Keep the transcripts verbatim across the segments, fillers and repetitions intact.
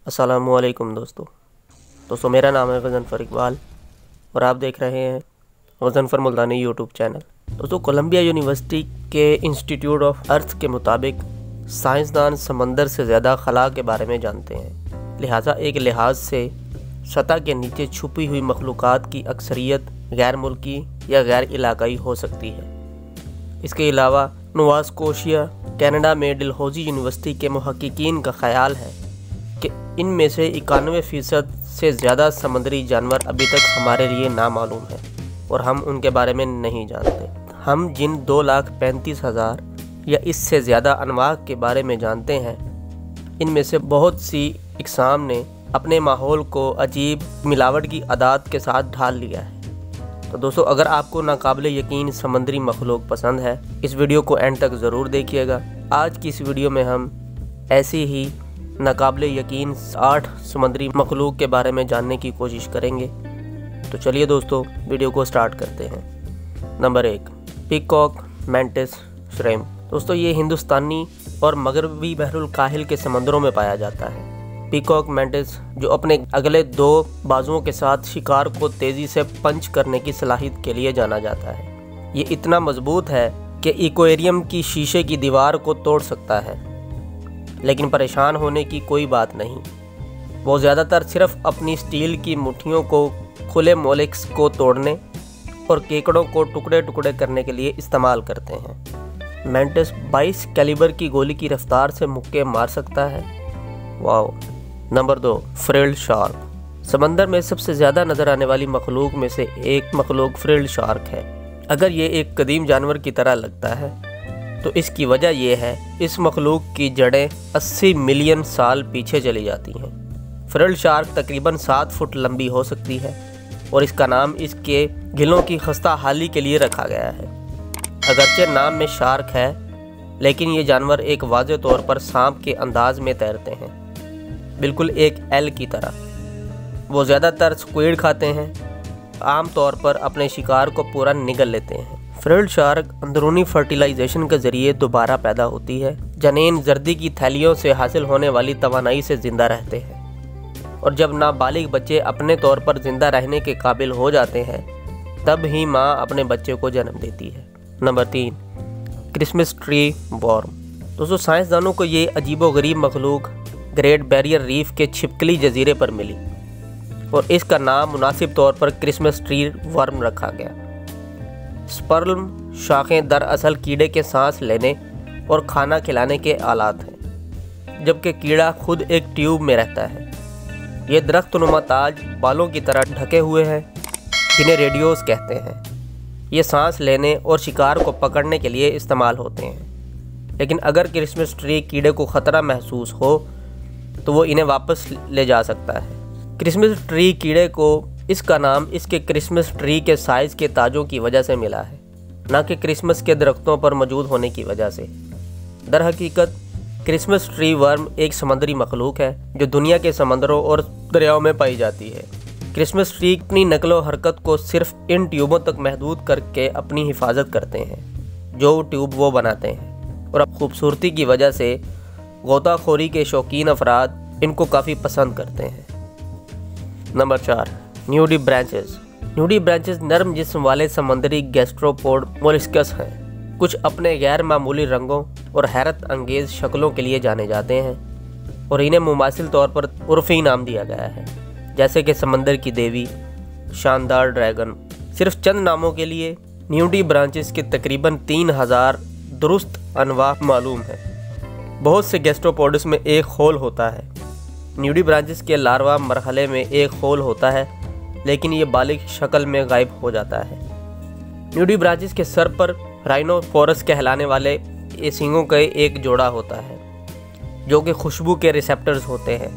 अस्सलामुअलैकुम दोस्तों दोस्तों मेरा नाम है गज़नफ़र इकबाल और आप देख रहे हैं गज़नफ़र मुल्तानी यूट्यूब चैनल। दोस्तों कोलंबिया यूनिवर्सिटी के इंस्टीट्यूट ऑफ अर्थ के मुताबिक साइंसदान समंदर से ज़्यादा खला के बारे में जानते हैं, लिहाजा एक लिहाज से सतह के नीचे छुपी हुई मखलूक़ात की अक्सरियत गैर मुल्की या गैर इलाकाई हो सकती है। इसके अलावा नोवा स्कोशिया कनाडा में डलहौज़ी यूनिवर्सिटी के मुहक्किकीन का ख़याल है कि इनमें से इक्यानवे फ़ीसद से ज़्यादा समुद्री जानवर अभी तक हमारे लिए नामालूम हैं और हम उनके बारे में नहीं जानते। हम जिन दो लाख पैंतीस हज़ार या इससे ज़्यादा अनवाع के बारे में जानते हैं, इनमें से बहुत सी इकसाम ने अपने माहौल को अजीब मिलावट की आदात के साथ ढाल लिया है। तो दोस्तों अगर आपको नाकाबिले यकीन समुद्री मखलूक पसंद है, इस वीडियो को एंड तक ज़रूर देखिएगा। आज की इस वीडियो में हम ऐसी ही नाकाबिले यकीन आठ समुद्री मखलूक के बारे में जानने की कोशिश करेंगे। तो चलिए दोस्तों वीडियो को स्टार्ट करते हैं। नंबर एक, पीकॉक मैंटिस श्रिम्प। दोस्तों ये हिंदुस्तानी और मगरबी बहरुल काहिल के समंदरों में पाया जाता है। पीकॉक मैंटिस जो अपने अगले दो बाजुओं के साथ शिकार को तेज़ी से पंच करने की सलाहियत के लिए जाना जाता है। ये इतना मजबूत है कि एक्वेरियम की शीशे की दीवार को तोड़ सकता है, लेकिन परेशान होने की कोई बात नहीं। वो ज़्यादातर सिर्फ अपनी स्टील की मुट्ठियों को खुले मोलिक्स को तोड़ने और केकड़ों को टुकड़े टुकड़े करने के लिए इस्तेमाल करते हैं। मैंटिस बाईस कैलिबर की गोली की रफ्तार से मुक्के मार सकता है। वाओ। नंबर दो, फ्रिल्ड शार्क। समंदर में सबसे ज़्यादा नज़र आने वाली मखलूक में से एक मखलूक फ्रिल्ड शार्क है। अगर ये एक कदीम जानवर की तरह लगता है तो इसकी वजह यह है इस मखलूक की जड़ें अस्सी मिलियन साल पीछे चली जाती हैं। फ्रिल्ड शार्क तकरीबन सात फुट लंबी हो सकती है और इसका नाम इसके गिलों की खस्ता हाली के लिए रखा गया है। अगरचे नाम में शार्क है, लेकिन ये जानवर एक वाज़े तौर पर सांप के अंदाज में तैरते हैं, बिल्कुल एक एल की तरह। वो ज़्यादातर स्क्विड खाते हैं, आम तौर पर अपने शिकार को पूरा निगल लेते हैं। फ्रिल्ड शार्क अंदरूनी फर्टिलाइजेशन के ज़रिए दोबारा पैदा होती है। जनीन जर्दी की थैलियों से हासिल होने वाली तवानाई से ज़िंदा रहते हैं और जब नाबालिग बच्चे अपने तौर पर ज़िंदा रहने के काबिल हो जाते हैं, तब ही माँ अपने बच्चे को जन्म देती है। नंबर तीन, क्रिसमस ट्री वॉर्म। दोस्तों साइंसदानों को ये अजीबोगरीब मखलूक ग्रेट बैरियर रीफ के छिपकली जजीरे पर मिली और इसका नाम मुनासिब तौर पर क्रिसमस ट्री वर्म रखा गया। स्पर्म शाखें दरअसल कीड़े के सांस लेने और खाना खिलाने के आलात हैं, जबकि कीड़ा खुद एक ट्यूब में रहता है। ये दरख्तनुमा ताज बालों की तरह ढके हुए हैं, जिन्हें रेडियोस कहते हैं। ये सांस लेने और शिकार को पकड़ने के लिए इस्तेमाल होते हैं, लेकिन अगर क्रिसमस ट्री कीड़े को ख़तरा महसूस हो तो वो इन्हें वापस ले जा सकता है। क्रिसमस ट्री कीड़े को इसका नाम इसके क्रिसमस ट्री के साइज़ के ताजों की वजह से मिला है, ना कि क्रिसमस के दरख्तों पर मौजूद होने की वजह से। दर हकीकत क्रिसमस ट्री वर्म एक समुद्री मखलूक है जो दुनिया के समंदरों और दरियाओं में पाई जाती है। क्रिसमस ट्री अपनी नकलो हरकत को सिर्फ इन ट्यूबों तक महदूद करके अपनी हिफाजत करते हैं, जो ट्यूब वो बनाते हैं, और अब खूबसूरती की वजह से गोताखोरी के शौकीन अफराद इनको काफ़ी पसंद करते हैं। नंबर चार, न्यूडी ब्रांचेस। न्यूडी ब्रांचेस नरम जिस्म वाले समुद्री गैस्ट्रोपोड मोलस्कस हैं। कुछ अपने गैर मामूली रंगों और हैरत अंगेज़ शक्लों के लिए जाने जाते हैं और इन्हें मुमासिल तौर पर उर्फ़ी नाम दिया गया है, जैसे कि समंदर की देवी, शानदार ड्रैगन। सिर्फ चंद नामों के लिए न्यूडी ब्रांचेस के तकरीबन तीन हज़ार दुरुस्त अनवा मालूम है। बहुत से गैस्ट्रोपोड्स में एक खोल होता है। न्यूडी ब्रांचेस के लार्वा मरहले में एक खोल होता है, लेकिन ये बालिग शक्ल में गायब हो जाता है। न्यूडी ब्रांचेस के सर पर राइनोफोरस कहलाने वाले सींगों का एक जोड़ा होता है, जो कि खुशबू के रिसेप्टर्स होते हैं।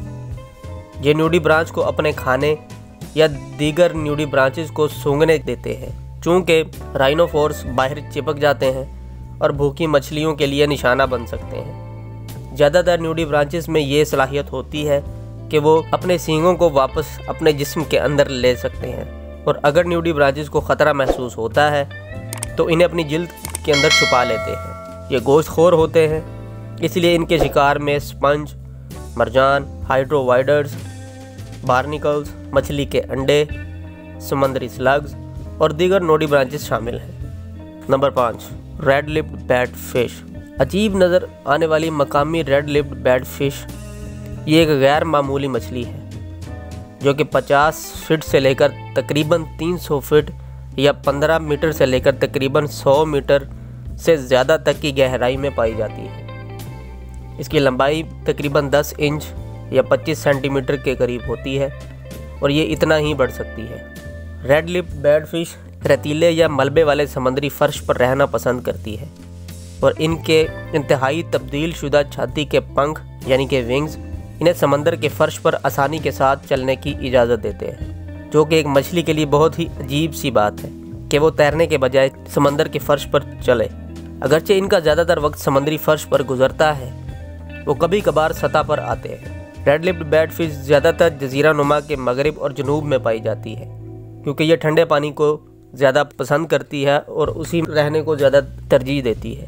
ये न्यूडी ब्रांच को अपने खाने या दीगर न्यूडी ब्रांचेस को सूंघने देते हैं। चूँकि राइनोफोरस बाहर चिपक जाते हैं और भूखी मछलियों के लिए निशाना बन सकते हैं। ज़्यादातर न्यूडी ब्रांचेस में ये सलाहियत होती है कि वो अपने सींगों को वापस अपने जिस्म के अंदर ले सकते हैं, और अगर न्यूडी ब्रांचेस को ख़तरा महसूस होता है तो इन्हें अपनी जिल्द के अंदर छुपा लेते हैं। ये गोश्तखोर होते हैं, इसलिए इनके शिकार में स्पंज, मरजान, हाइड्रोवाइडर्स, बार्निकल्स, मछली के अंडे, समुद्री स्लग्स और दीगर नोडी ब्रांचेस शामिल हैं। नंबर पाँच, रेड लिप्ड बैट फिश। अजीब नज़र आने वाली मकामी रेड लिप्ड बैट फिश ये एक गैर मामूली मछली है जो कि पचास फीट से लेकर तकरीबन तीन सौ फीट या पंद्रह मीटर से लेकर तकरीबन सौ मीटर से ज़्यादा तक की गहराई में पाई जाती है। इसकी लंबाई तकरीबन दस इंच या पच्चीस सेंटीमीटर के करीब होती है और ये इतना ही बढ़ सकती है। रेड लिप्ड बैट फिश रेतीले या मलबे वाले समुद्री फर्श पर रहना पसंद करती है और इनके इंतहाई तब्दील शुदा छाती के पंख यानी कि विंग्स इन्हें समंदर के फर्श पर आसानी के साथ चलने की इजाज़त देते हैं, जो कि एक मछली के लिए बहुत ही अजीब सी बात है कि वो तैरने के बजाय समंदर के फर्श पर चले। अगरचे इनका ज़्यादातर वक्त समुद्री फर्श पर गुजरता है, वो कभी कभार सतह पर आते हैं। रेड लिप्ड बैट फिश ज़्यादातर जजीरा नुमा के मगरिब और जनूब में पाई जाती है क्योंकि ये ठंडे पानी को ज़्यादा पसंद करती है और उसी में रहने को ज़्यादा तरजीह देती है।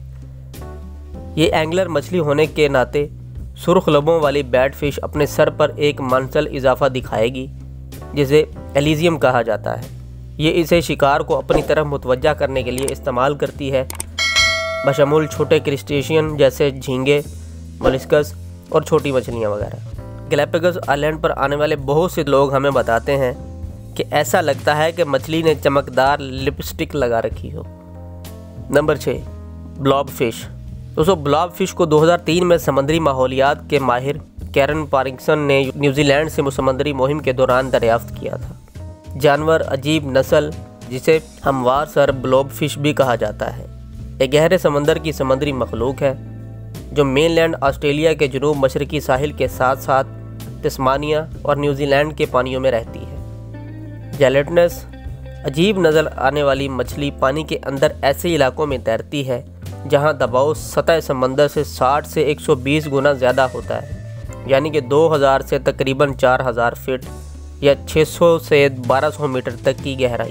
ये एंगलर मछली होने के नाते सुर्ख लबों वाली बैट फिश अपने सर पर एक मंसल इजाफा दिखाएगी जिसे एलिजियम कहा जाता है। ये इसे शिकार को अपनी तरफ मुतवज्जा करने के लिए इस्तेमाल करती है, बशमूल छोटे क्रिस्टेशियन जैसे झींगे, मोलस्कस और छोटी मछलियाँ वगैरह। गैलापागोस आइलैंड पर आने वाले बहुत से लोग हमें बताते हैं कि ऐसा लगता है कि मछली ने चमकदार लिपस्टिक लगा रखी हो। नंबर छः, ब्लॉब फिश। दोस्तों, ब्लॉब फिश को दो हज़ार तीन में समुद्री माहौलियात के माहिर कैरन पारिंगसन ने न्यूजीलैंड से समुद्री मुहिम के दौरान दरियाफ्त किया था। जानवर अजीब नस्ल जिसे हमवार सर ब्लॉब फिश भी कहा जाता है, एक गहरे समंदर की समुद्री मखलूक है जो मेनलैंड ऑस्ट्रेलिया के जनूब मशरकी साहिल के साथ साथ तस्मानिया और न्यूजीलैंड के पानियों में रहती है। जेलेटनस अजीब नज़र आने वाली मछली पानी के अंदर ऐसे इलाकों में तैरती है जहां दबाव सतह समंदर से साठ से एक सौ बीस गुना ज़्यादा होता है, यानी कि दो हज़ार से तकरीबन चार हज़ार फीट या छह सौ से बारह सौ मीटर तक की गहराई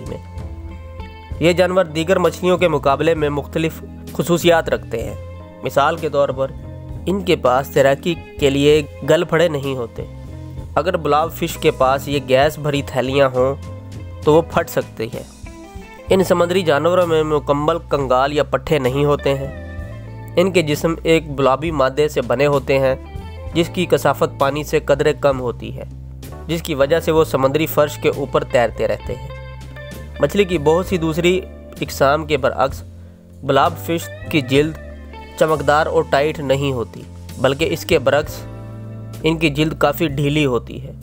में। ये जानवर दीगर मछलियों के मुकाबले में मुख्तलिफ खुसूसियात रखते हैं। मिसाल के तौर पर इनके पास तैराकी के लिए गलफड़े नहीं होते। अगर ब्लॉब फिश के पास ये गैस भरी थैलियाँ हों तो वो फट सकती है। इन समुद्री जानवरों में मुकम्मल कंगाल या पट्टे नहीं होते हैं। इनके जिस्म एक ब्लॉबी मादे से बने होते हैं जिसकी कसाफत पानी से कदरे कम होती है, जिसकी वजह से वो समुद्री फर्श के ऊपर तैरते रहते हैं। मछली की बहुत सी दूसरी इकसाम के बरअक्स ब्लॉब फिश की जिल्द चमकदार और टाइट नहीं होती, बल्कि इसके बरअक्स इनकी जिल्द काफ़ी ढीली होती है।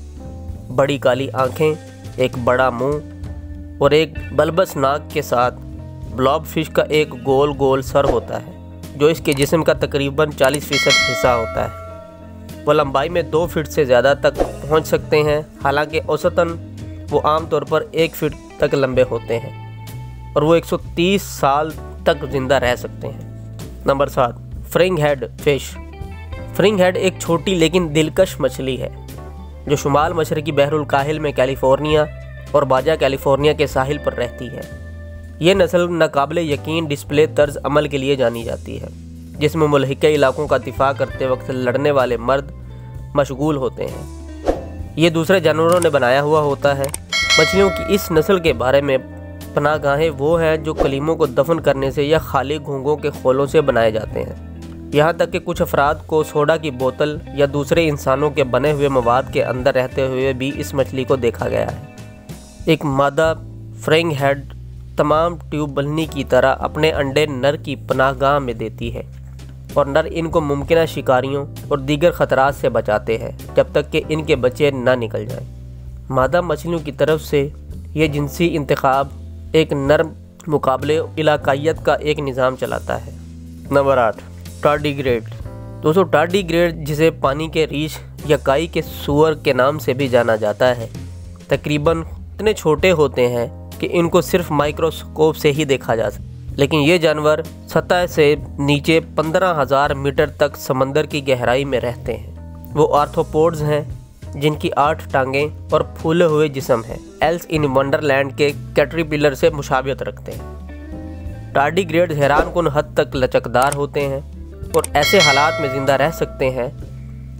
बड़ी काली आँखें, एक बड़ा मुंह और एक बल्बस नाक के साथ ब्लॉब फिश का एक गोल गोल सर होता है जो इसके जिस्म का तकरीबन चालीस फीसद हिस्सा होता है। वो लंबाई में दो फीट से ज़्यादा तक पहुंच सकते हैं, हालांकि औसतन वो आमतौर पर एक फीट तक लंबे होते हैं और वो एक सौ तीस साल तक ज़िंदा रह सकते हैं। नंबर सात, fringehead fish. Fringehead एक छोटी लेकिन दिलकश मछली है जो शुमाल मशरकी बहरुल काहिल में कैलिफोर्निया और बाजा कैलिफोर्निया के साहिल पर रहती है। ये नस्ल नाकाबिले यकीन डिस्प्ले तर्ज अमल के लिए जानी जाती है, जिसमें मुल्हिके इलाकों का दिफा करते वक्त लड़ने वाले मर्द मशगूल होते हैं। ये दूसरे जानवरों ने बनाया हुआ होता है। मछलियों की इस नस्ल के बारे में पनाहगाहें वो हैं जो कलीमों को दफन करने से या खाली घोंघों के खोलों से बनाए जाते हैं। यहाँ तक कि कुछ अफराद को सोडा की बोतल या दूसरे इंसानों के बने हुए मवाद के अंदर रहते हुए भी इस मछली को देखा गया है। एक मादा फ्रिंग हेड तमाम ट्यूब बल्नी की तरह अपने अंडे नर की पनाहगाह में देती है और नर इनको मुमकिन शिकारियों और दीगर ख़तरात से बचाते हैं जब तक कि इनके बच्चे ना निकल जाएं। मादा मछलियों की तरफ से यह जिनसी इंतखाब एक नर मुकाबले इलाकायत का एक निज़ाम चलाता है। नंबर आठ, टार्डीग्रेड। दोस्तों, टार्डीग्रेड जिसे पानी के रीछ या काई के सूअर के नाम से भी जाना जाता है, तकरीबन इतने छोटे होते हैं कि इनको सिर्फ माइक्रोस्कोप से ही देखा जा सकता है, लेकिन ये जानवर सतह से नीचे पंद्रह हज़ार मीटर तक समंदर की गहराई में रहते हैं। वो आर्थ्रोपोड्स हैं जिनकी आठ टांगें और फूले हुए जिस्म हैं। एल्स इन वंडरलैंड के कैटरपिलर से मुशाबियत रखते हैं। टार्डीग्रेड हैरानकुन हद तक लचकदार होते हैं और ऐसे हालात में ज़िंदा रह सकते हैं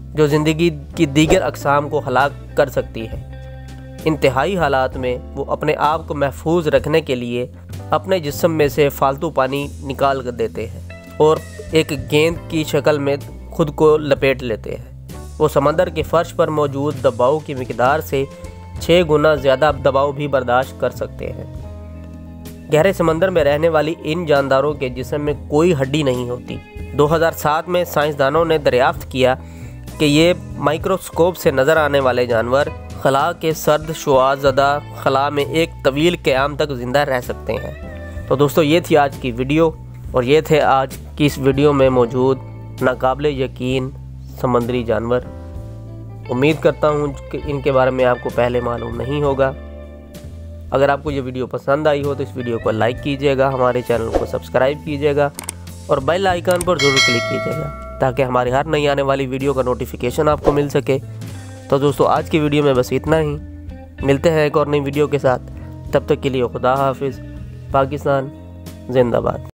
جو زندگی کی دیگر اقسام کو ہلاک کر سکتی ہے۔ انتہائی حالات میں وہ اپنے آپ کو محفوظ رکھنے کے لیے اپنے جسم میں سے فالتو پانی نکال کر دیتے ہیں اور ایک گیند کی شکل میں خود کو لپیٹ لیتے ہیں۔ وہ سمندر کے فرش پر موجود دباؤ کی مقدار سے چھ گنا زیادہ دباؤ بھی برداشت کر سکتے ہیں۔ گہرے سمندر میں رہنے والی ان جانداروں کے جسم میں کوئی ہڈی نہیں ہوتی۔ دو ہزار سات میں سائنسدانوں نے دریافت کیا کہ یہ مائکروسکوپ سے نظر آنے والے جانور خلا کے سرد شعاع زدہ خلا میں ایک طویل قیام تک زندہ رہ سکتے ہیں۔ تو دوستو یہ تھی آج کی ویڈیو، اور یہ تھے آج کی اس ویڈیو میں موجود ناقابل یقین سمندری جانور۔ امید کرتا ہوں کہ ان کے بارے میں آپ کو پہلے معلوم نہیں ہوگا۔ اگر آپ کو یہ ویڈیو پسند آئی ہو تو اس ویڈیو کو لائک کیجیے گا، ہمارے چینل کو سبسکرائب کیجیے گا اور بیل آئیکن پر ضرور کلک کیجیے گا تاکہ ہماری ہر نئی آنے والی ویڈیو کا نوٹیفیکیشن آپ کو مل سکے۔ تو دوستو آج کی ویڈیو میں بس اتنا ہی، ملتے ہیں ایک اور نئی ویڈیو کے ساتھ، تب تک کے لیے خدا حافظ۔ پاکستان زندہ باد۔